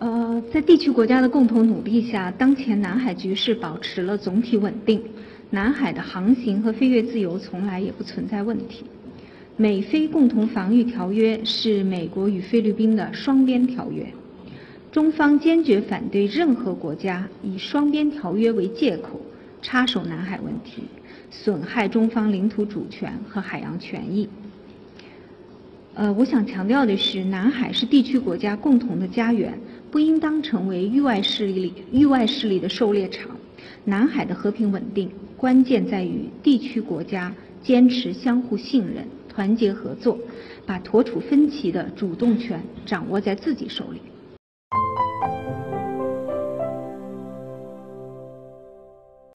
在地区国家的共同努力下，当前南海局势保持了总体稳定，南海的航行和飞越自由从来也不存在问题。美菲共同防御条约是美国与菲律宾的双边条约，中方坚决反对任何国家以双边条约为借口插手南海问题，损害中方领土主权和海洋权益。我想强调的是，南海是地区国家共同的家园，不应当成为域外势力的狩猎场。南海的和平稳定，关键在于地区国家坚持相互信任、团结合作，把妥处分歧的主动权掌握在自己手里。